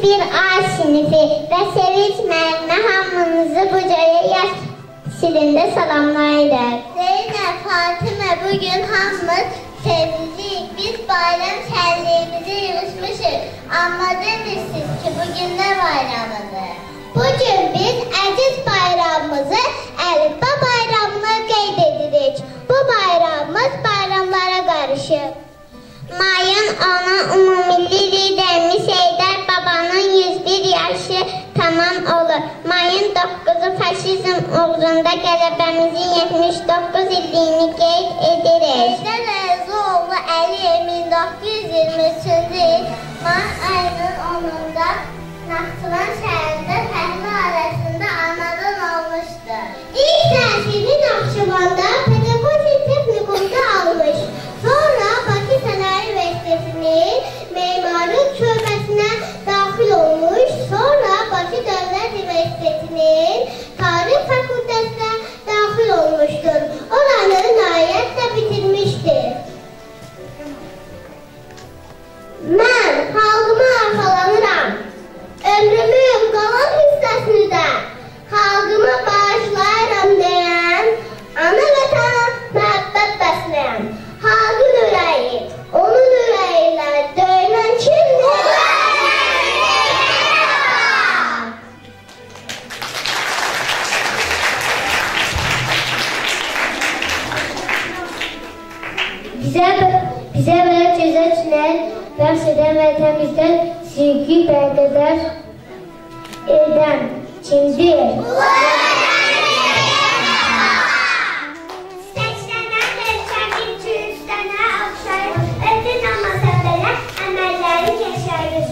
bir A sinifi və Sevinç müəllimə hamınızı bu cəyə yaş silində salamlayırıq. Zeynəb, Fatimə, bugün hamımız sevincliyik. Biz bayram şənliyimizi yığışmışıq. Amma demirsiniz ki, bugün nə bayramıdır? Bugün biz əziz bayramımızı Əlifba bayramına qeyd edirik. Bu bayramımız bayramlara qarışıb. Mayın 10-u umumilli liderimiz Heydər Babanın 101 yaşı tamam olur. Mayın 9-u faşizm uğrunda qələbəmizin 79 illiyini qeyd edirik. Heydər Əlizoğlu Əliyev 1923-cü il may ayının 10-unda Naxçıvan şəhərində fəhlə arasında anadan olmuşdur. İlk təhsilini Naxçıvanda pedagojik texnikumda almış. Sonra Bakı Sənaye Universitetinin memarlıq şöbəsinə daxil olmuş. Sonra Bakı Dövlət Universitetinin tarix fakültəsinə daxil olmuşdur. Oranı nailiyyətlə bitirmişdir. Mən xalqıma arxalanıram. Ömrümün qalan hissəsini də xalqıma bağışlayıram deyən, ana vətana məhəbbət bəsləyən, xalqın ürəyi, onun ürəyi ilə döyünən kimdir? Bizə belə gözəl çiləyin bəxş edən vətənimizdən sevgi bərdədər edən kimdir? Səksənən ölkəmin cüzdanə oxşayır, ödün olmasa belə əməlləri yaşayır.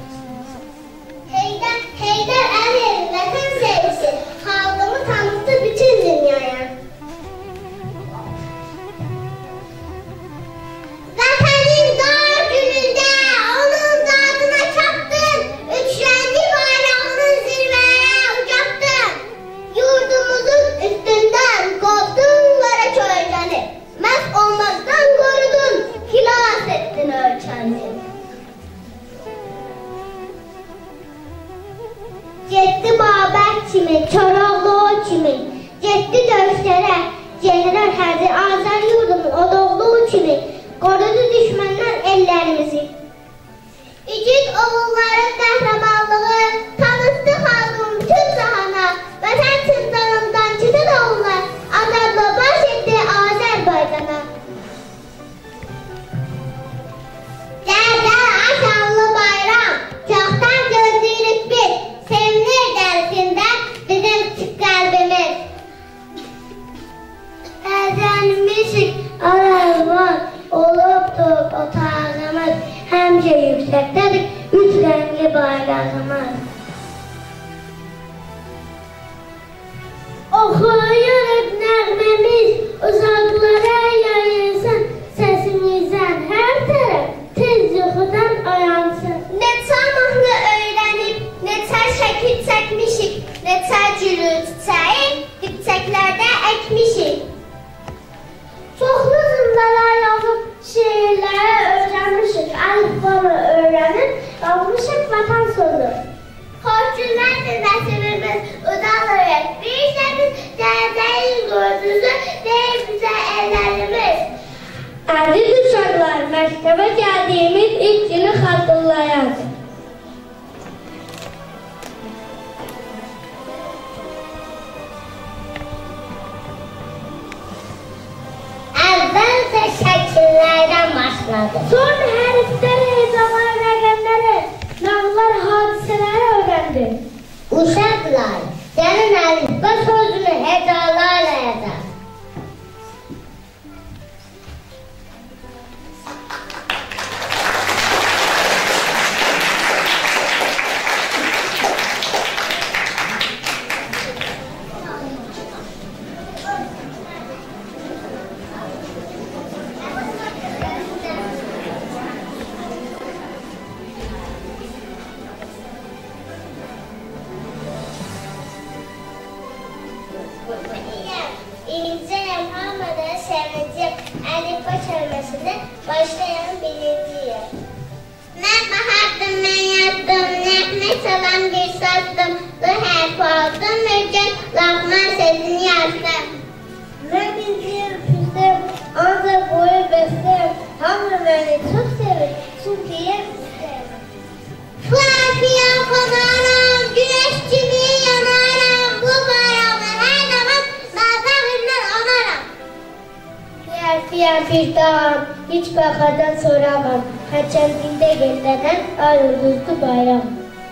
Heydər Əliyev vətən sevgisi xalqımı tanıtdı bütün dünyaya. Vətənin doğum günündə onun dadına çatdın, üç rəngli bayrağının zirvəyə ucatdın. Yurdumuzun üstündən qovdun qara kölgəni, məhv olmaqdan qorudun, xilas etdin ölkəni. Getdi Babək kimi, Koroğlu kimi, getdi döyüşlərə, general Hərbi Azər yurdumun odoğluğu kimi, qorudu düşmənlər ellərimizi. İgid oğulların qəhrəmanlığı tanıtdı xalqın bütün cahana, vətən üçün canımdan çıxır oğullar, azadla baş etdi Azərbaycana. Gəl aşanlı bayram, çoxdan gözləyirik biz, sevinir dərsində bizim çıx qəlbimiz. Əzənmişik ararvar, olubdur otağımız, həmcə yüksəkdədir, üç rəngli bayrağımız. Oxuyuruq nəğməmiz, uzaqlara yayılsın, səsimizdən hər tərəf tez yuxudan oyansın. Neçə mahnı öyrənib, neçə şəkil çəkmişik, neçə gülü çiçəyi dipçəklərdə əkmişik. Çoxlu zındalar yazıb, şeirləri öyrənmişik, əlifbanı öyrənib, qalmışıq vətən sözü. Xoş günlərdir nəsibimiz, udalırıq, bir işləmiz, gələcəyin gördüzü, deyib bizə əllərimiz. Əziz uşaqlar, məktəbə gəldiyimiz ilk günü xatırlayaq. Əvvəlcə şəkillərdən başladı. Sonra hərfləri, hecalar, rəqəmləri, nağlar, hadisələri öyrəndi. Uşaqlar, gəlin əlifba sözünü hecalarla yazaq. İngilizcə hamıda sevinci əlifba kəlməsində başlayan bilinciyəm. Mən baxardım, mən yazdım, nəğmə Sevmək çalan bir sazdım, bu hərf oldum, mümkün, lağman sesini yazdım. Mən bilgiyim, pisdim, ancaq boyu bəsdim, hamı məni çox sevir, çünki yer pisdim. Fiyan konaram, güneş kimi yanaram, bu bayramı her zaman nazarından anaram. Fiyan bir dağım, hiç baxadan soramam, Xərçəngində gəllənən ay ulduzlu bayram.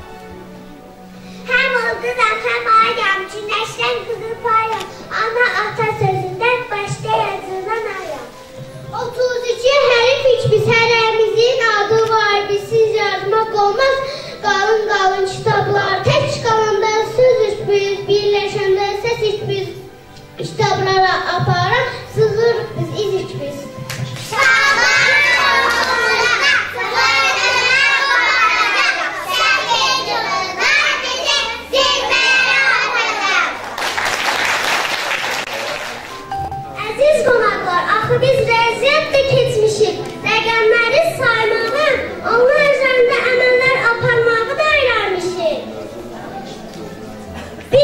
Hem ulduzam hem ayam, güneşten kızıl payam, ana ata sözünden başta yazılan ayam. 32 hərif hiçbir hərəmizin adı var, bizsiz yazmaq olmaz. Qalın kitablar, tək qalanda söz üçbüyüz, birləşəndə səs üçbüyüz. Kitablara aparaq, sızırıq biz iz üçbüyüz. Əziz qonaqlar, axı biz rəziyyətlə keçmişik. Rəqəmləri saymağı, onlar üzərində əməllər aparmağı da öyrənmişik. 1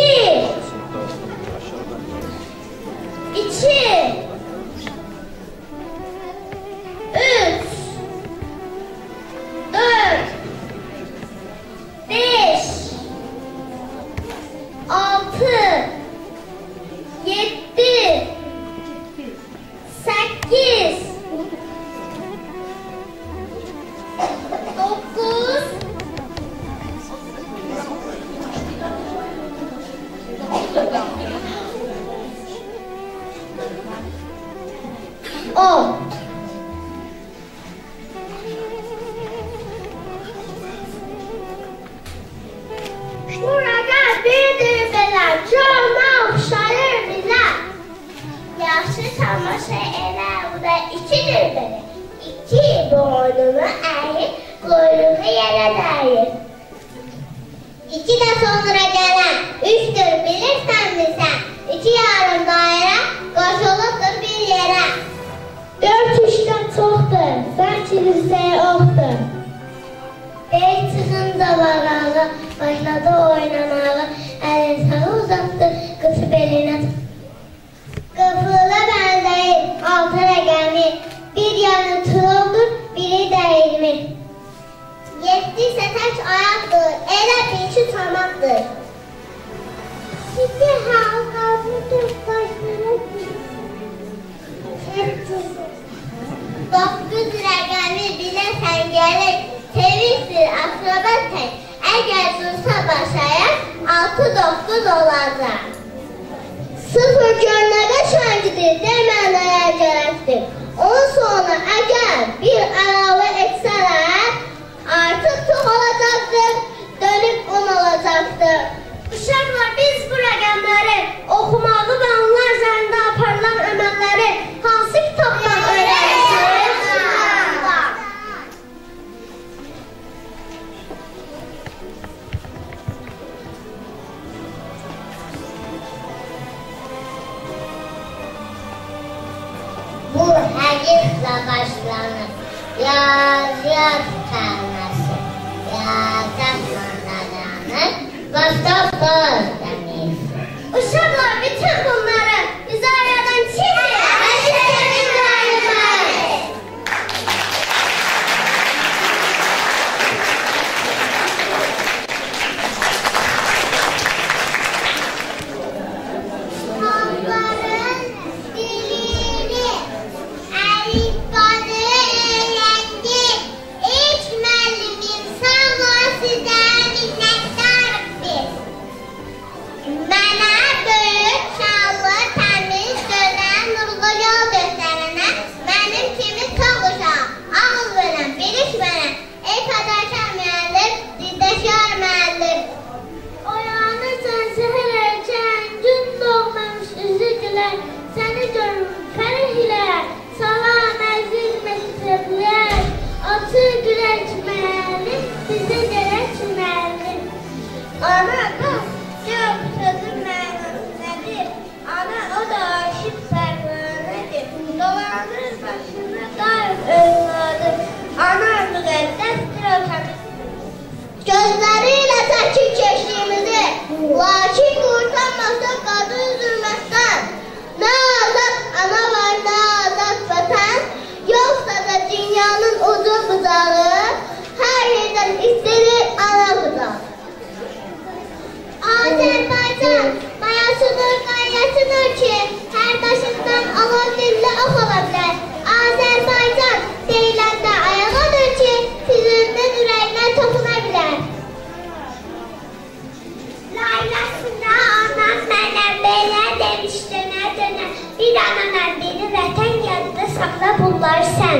2 3 4 5 6 7 8 9 10 Burada bir belə cana oxşayır bizə. Yaxşı tamaşa elə, bu da 2-dir belə. 2 boynunu əyir, quyruğu yerə dəyir. 2 də sonra gələn 3-dür, bilirsən sən? 2 yarım dairə qoşulubdur bir yerə. 4 3-dən çoxdur, sanki lisəyə oxdur. 5 çıxınca varağı, başladı oynamağı, əlin sağı uzatdı, qısı belinə. Qıfıla bənzəyir, 6 rəqəmi, bir yanı tırıldır, biri dəyirmi. 7 isə tək ayaqdır, elə bir ki tamaqdır. 7 halqalıdır, başlara gülür. 9 rəqəmi biləsən gəlir, sevinçdir, akraba tək. Əgər dursa başaya, 6-9 olacaq. 0 görünədə şəngidir, demənəyə gərəkdir. Ondan sonra əgər bir əlavə etsələr, artıq çox olacaqdır, dönüb 10 olacaqdır. Uşaqlar, biz bu rəqəmləri oxumağı və onlar üzərində aparılan əməlləri hansı kitabdan öyrənirsiniz? Bu həriflə başlanır. Yazıyat kəlməsi. Yazatla dayanır. Qostov qoz demir. Uşaqlar, bütün bunları izahədən çizin. Hədislərin qayıtmayın. Onların dilini, əlifbanı öyrəndi. İlk müəllimim sağ ol, sizə minnətdarıq biz. Mənə böyük, şanlı, təmiz, gözəl, nurlu yol göstərənə, mənim kimi çox uşaq, ağıl verən, biliş verən, fədakar müəllim, dizdəşar müəllim. Oyanırsan səhər erkən, gün doğmamış üzü gülər, səni görüm fərəh ilə, salam əziz məktəblər, atı gülək müəllim, bizə gələk müəllim. Ana, bax, cevap sözün mənası nədir? Ana, o da aşıq fərqanədir. Dolanır başına daim övladı. Ana, müqəddəsdir o təmiz. Gözləri ilə Lakin qurtarmasa qadın zülmətdən. Nə azad ana var, nə azad vətən, yoxsa da dünyanın ucu bucağı, hər yerdən istənir ana bucağı. Azərbaycan bayasınır, qaynasınır ki, hər daşından alov dilli ox ola bilər. Azərbaycan deyiləndə ayağıdır ki, sizin ürəyinə toxuna bilər. Laylasında anam mənə belə demişdi, nə bir anana biri vətən yanında saxla bunları sən.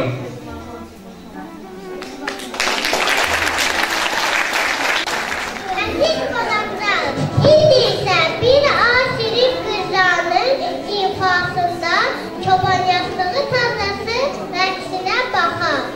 Əziz qonaqlar, indi isə bir asirif qızlarının infasında çoban yastığı tazası rəqsinə baxaq.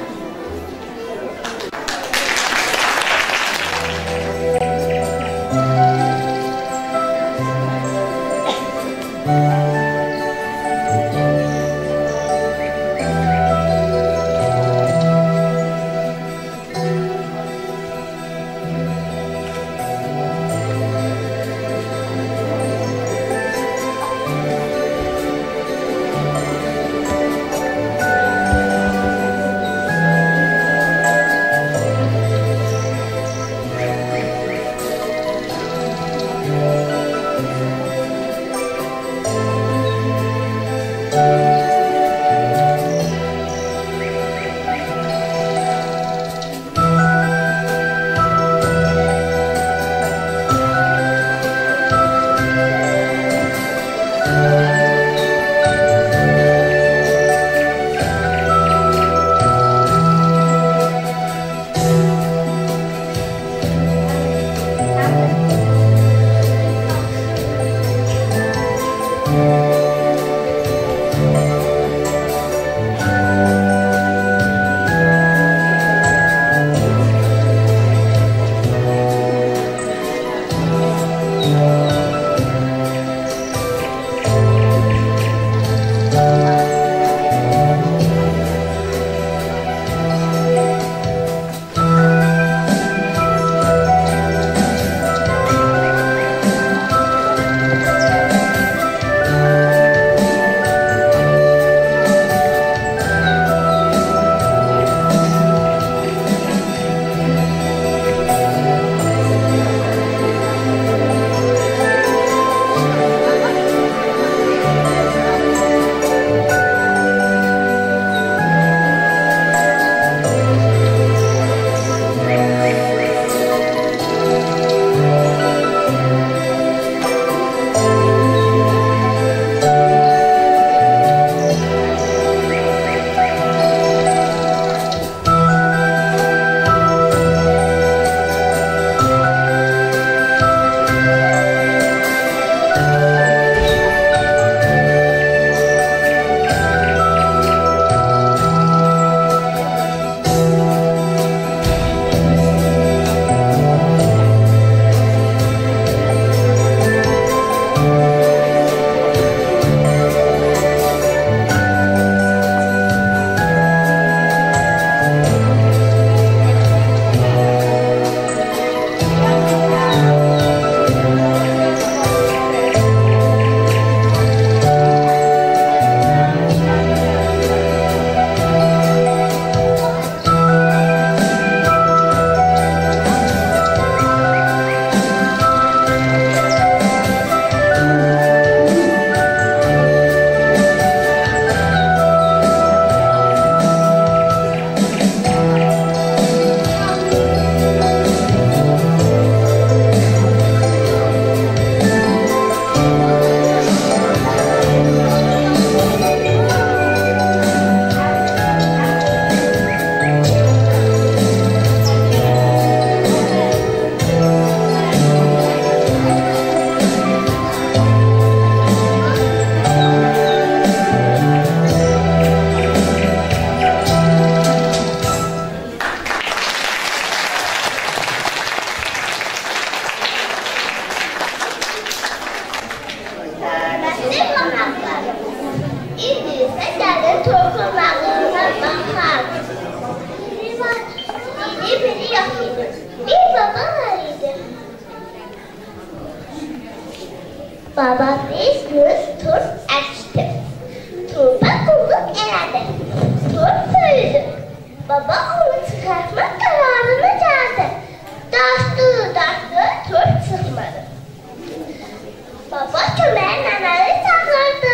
Baba bir gün turp ekti. Turpa kulluk elədi. Turp büyüdü. Baba onu çıkartmak kararına geldi. Dartdı, turp çıkmadı. Baba kömeğe nanayı saklardı.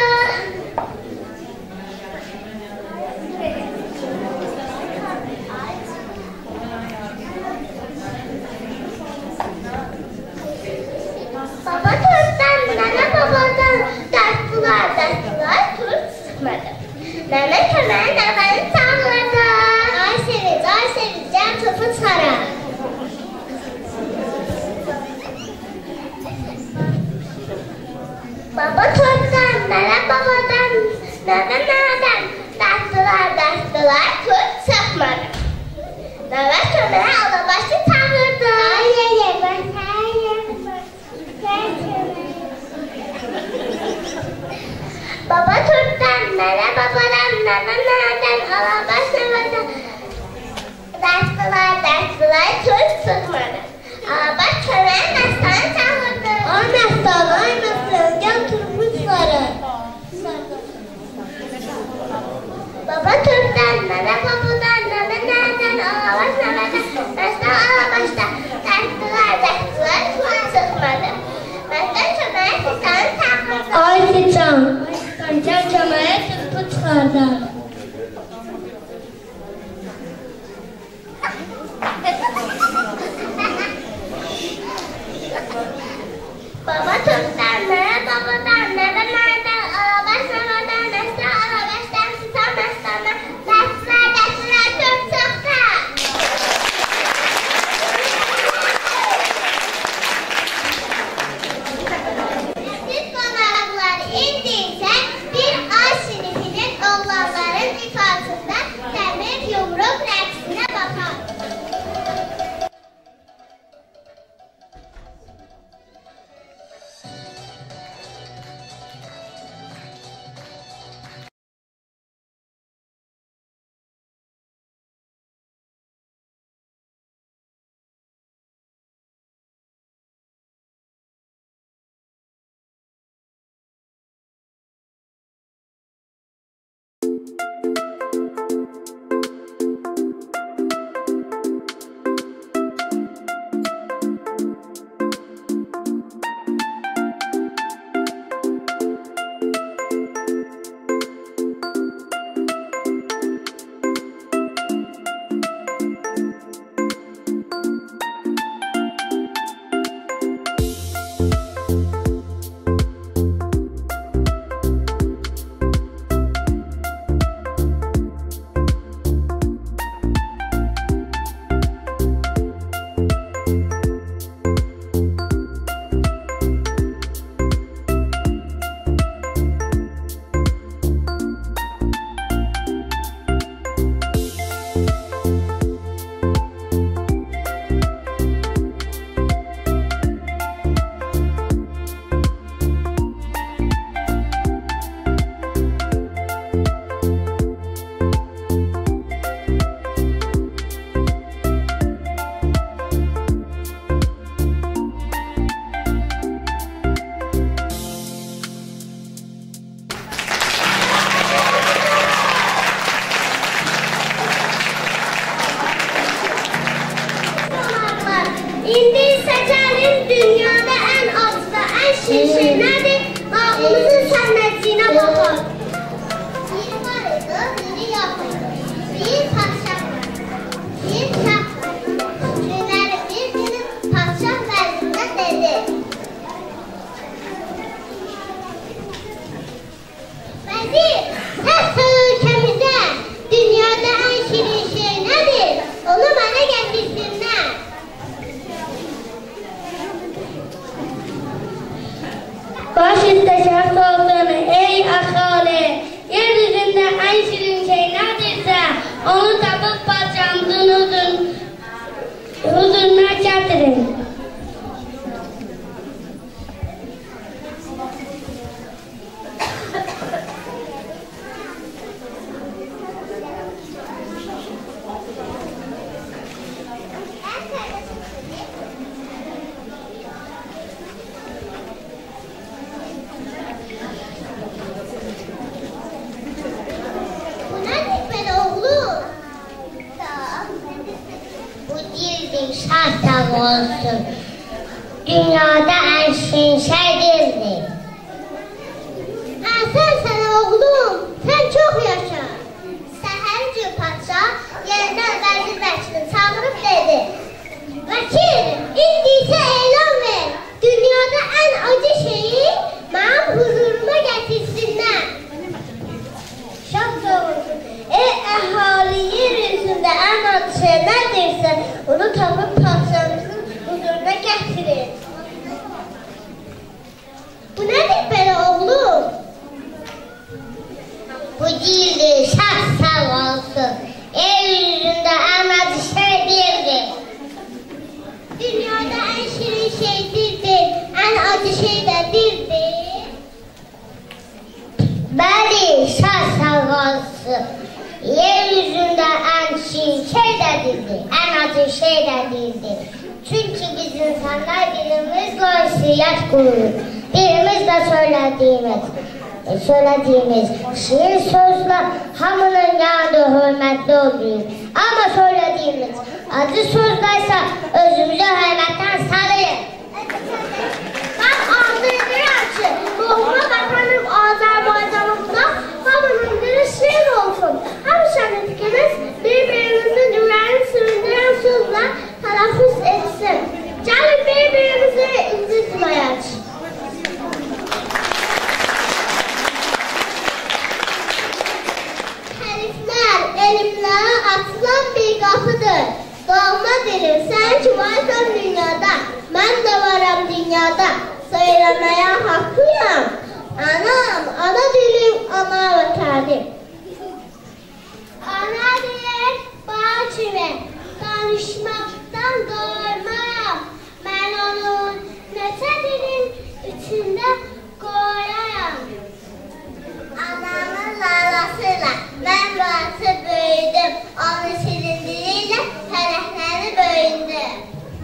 Baba turptan, nana babadan darttılar, turp çıkmadı. Nana kömeğe nanayı saklardı. Ay seviz, can topu sarar. Baba turptan, nana babadan, nana nanadan darttılar, turp çıkmadı. Nana kömeğe alabaşı çağırdı. Ay ben Baba turptan, nana babadan, nana nanadan alabaşı darttılar, turp çıkmadı. Alabaş kömeğe mesleğe çağırdı. Ay mesleğe, gel turpu sarı. Baba turptan, nana babadan, nana nanadan alabaş mesleğe alabaşta darttılar, turp çıkmadı. Mesleğe kömeğe mesleğe çağırdı. Ay sıçan, gel kömeğe turpu çıkardı. Baba turptan, nana babadan, nana nanadan alabaş mesleğe alabaştan tutan mesleğe darttılar, turp çıktı. Siz konaklar indiyse bir A sinifinin oğlanların ifadesinde demir yumruk rəqsine bakar. İndi seçelim dünyada en az ve en şişe nedir? Bağımızın sennetine bakar. Bir vardı, biri yoktu. Bir padişah vardı. Bir şah vardı. Günleri bir günü padişah vezirine dedi. Vezir, nasıl ülkemize dünyada en şirin şey nedir? Onu bana getirsinler. Baş üstte şart olsun ey ahali. Yeryüzünde en şirin şey nedirse onu tapıp padişahımızın huzuruna getirin. olsun. Dünyada en şirin şey değildir. Sen oğlum, sen çok yaşa. Səhərcə padşah yerindən vəzir vəkilini çağırıb dedi: Vəkil, indi isə elan ver. Dünyada en acı şeyi mənim huzuruma gətirsinlər. Şah soruldu: Əhali yer üzündə en acı şey nədirsə, onu tapıb padşahımızın huzuruna gətirin. Bu nədir belə oğlum? Bu değildir, şah sağ olsun. Yeryüzünde en acı şey değildir. Dünyada en şirin şey dildir, en acı şey de dildir. Bəli, şah sağ olsun. Yeryüzünde en şirin şey de değildir, en acı şey de değildir. Çünkü biz insanlar dilimizle hissiyat kururuz. Dilimizle söylediğimiz şiir sözler hamının yanında hürmetli oluyor. Ama söylediğimiz acı sözlerse özümüze hürmetten sarıyır. Ben anlayabilirim ki ruhuma vatanım Azerbaycan'ımda hamının dili şiir olsun. Hem şenlikimiz birbirimizin yüreğini süründüren sözler telaffuz etsin. Gelin birbirimizi incitmeyek. Elimlere atılan bir kapıdır. Doğma dilim, sen ki varsan dünyada, ben de varım dünyada. Söylemeye haklıyım. Anam, ana dilim, ana vətənim. Ana dilim, bahçeme, danışmaktan doymayam. Ben onun neçə dilin içinde koyayam. Anamın lalasıyla ben varsa büyüdüm. Onun şirindiliyle fərəhləri böyündüm.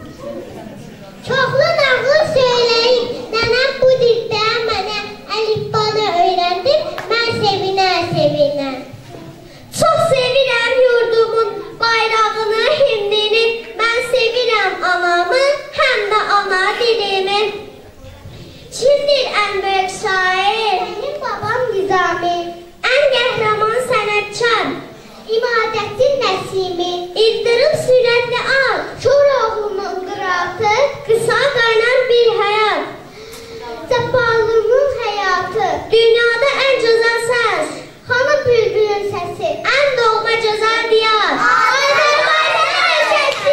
Çoxlu nağıl söyleyip nənəm bu dildən mənə əlifbanı öyrəndim. Mən sevinə. Çox sevirəm yurdumun bayrağını, himnini. Mən sevirəm anamı, həm də ana dilimi. Kimdir en büyük şair? Benim babam Nizami. En qəhrəman sənətkar. İmadətin Nəsimi. İldırım sürətli at. Kör oğlunun qıratı. Qısa qaynar bir həyat. Cəbballının həyatı. Dünyada en gözəl səs. Hanı bülbülün səsi. En doğma gözəl diyar. Azərbaycan ölkəsi.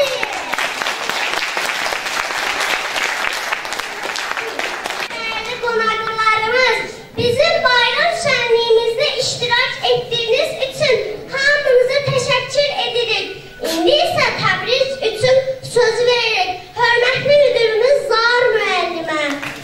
Değerli qonaqlarımız, bizim bayram şənliyimizdə iştirak etdiyiniz üçün hamınıza təşəkkür edirik. İndi isə Təbriz üçün söz veririk. Hörmətli müdürümüz Zahar müəllimə.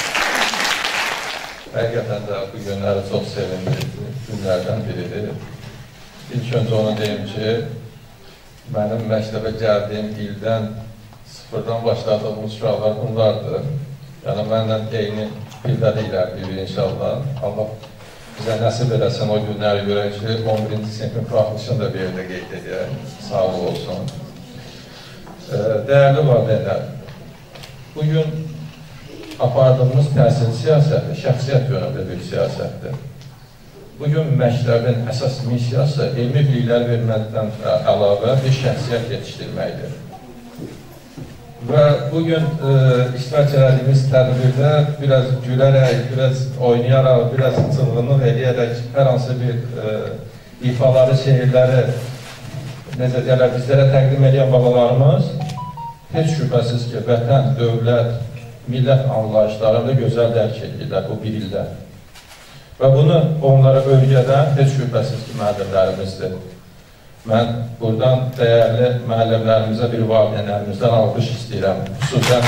Həqiqətən də bu günləri çox sevindirici günlərdən biridir. İlk öncə onu deyim ki, mənim məktəbə gəldiyim ildən sıfırdan başladığım uşaqlar bunlardır. Yəni, məndən eyni illəri ilərliyir inşallah. Allah bizə nəsib eləsin o günləri görək ki, 11-ci sinifin buraxılışını da bir yerdə qeyd edək. Sağ olsun. Dəyərli valideynlər, bugün apardığımız təhsil siyasəti şəxsiyyət yönümlü bir siyasətdir. Bugün məktəbin əsas missiyası elmi biliklər verməkdən əlavə bir şəxsiyyət yetişdirməkdir. Və bugün iştirak edildiyimiz tədbirdə biraz gülərək, biraz oynayaraq, biraz çılğınlıq edərək hər hansı bir ifaları, şehirləri necə deyərlər, bizlərə təqdim edən babalarımız heç şübhəsiz ki, vətən, dövlət, millət anlayışlarını gözəl dərk edirlər bu bir ildə. Və bunu onlara öyrədən heç şübhəsiz ki, müəllimlərimizdir. Mən buradan dəyərli müəllimlərimizə, bir valideynlərimizdən alqış istəyirəm. Xüsusən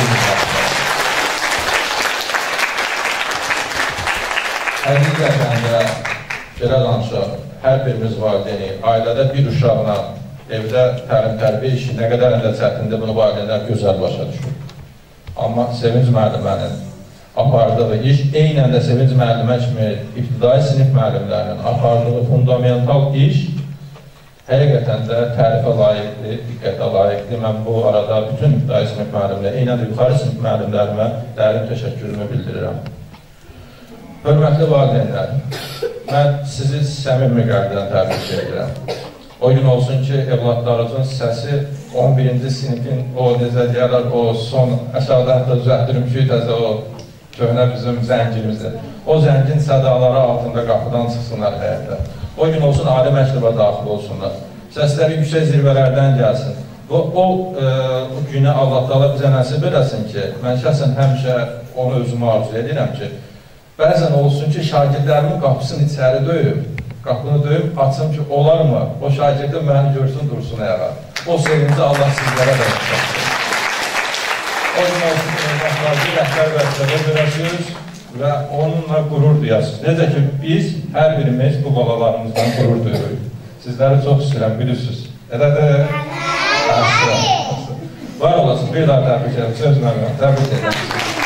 həqiqətən də belə danışaq, hər birimiz valideyni, ailədə bir uşaqla evdə təlim-tərbiyə işi nə qədər də çətindir, bunu valideynlər gözəl başa düşür. Amma Sevinc müəllimənin apardığı iş eynən də Sevinc müəllimə kimi ibtidai sinif müəllimlərinin apardığı fundamental iş həqiqətən də tərifə layiqdir, diqqətə layiqdir. Mən bu arada bütün ibtidai sinif müəllimlərə, eynən də yuxarı sinif müəllimlərimə dərin təşəkkürümü bildirirəm. Hörmətli valideynlər, mən sizi səmimi qəlbdən təbrik edirəm. O gün olsun ki, evladlarınızın səsi 11-ci sinifin o necə deyərlər, o son aşağıdan da düzəltdirim ki, təzə o köhnə bizim zəngimizdir. O zəngin sədaları altında qapıdan çıxsınlar həyətdə. O gün olsun, ali məktəbə daxil olsunlar. Səsləri yüksək zirvələrdən gəlsin. O günə Allah Taala bizə nəsib eləsin ki, mən şəxsən həmişə onu özümə arzu edirəm ki, bəzən olsun ki, şagirdlərimin qapısını içəri döyüm, qapını döyüm, açım ki, olarmı? O şagirdə məni görsün, dursun ayağa. O sevinci Allah sizlərə də etsin. O gün olsun ki, evlatlarınızı rəhbər vəzifədə görəsiniz və onunla qürur duyasınız. Necə ki, biz hər birimiz bu balalarımızdan qürur duyuruq. Sizləri çox istəyirəm, bilirsiniz. Elədir? Var olasın, bir daha təbrik edirəm. Söz mənimlə, təbrik edirəm.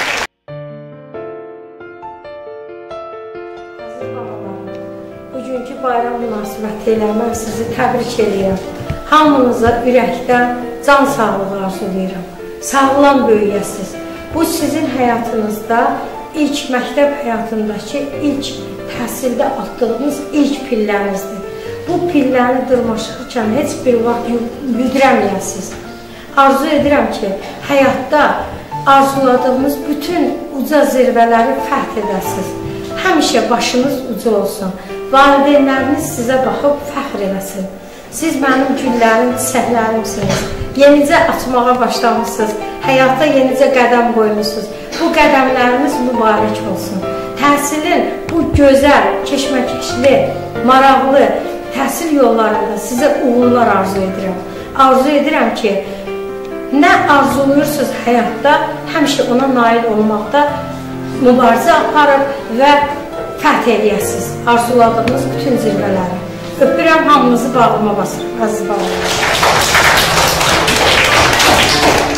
Aziz babalarım, bugünkü bayram münasibəti ilə mən sizi təbrik edirəm. Hamınıza ürəkdən can sağlığı arzulayıram. Sağlam böyüyəsiniz. Bu sizin həyatınızda ilk məktəb həyatındakı ilk təhsildə atdığınız ilk pillənizdir. Bu pilləni dırmaşırkən heç bir vaxt büdürəməyəsiniz. Arzu edirəm ki, həyatda arzuladığınız bütün uca zirvələri fəth edəsiniz. Həmişə başınız uca olsun. Valideynləriniz sizə baxıb fəxr eləsin. Siz mənim güllərim, çiçəklərimsiniz. Yenicə açmağa başlamışsınız. Həyata yenicə qədəm qoymuşsunuz. Bu qədəmləriniz mübarək olsun. Təhsilin bu gözəl, keşməkeşli, maraqlı təhsil yollarında sizə uğurlar arzu edirəm. Arzu edirəm ki, nə arzuluyursunuz həyatda, həmişə ona nail olmaqda mübarizə aparır və fəth edəsiniz arzuladığınız bütün zirvələri. Öpürəm, hamınızı bağlıma basırım, əziz bağlıma.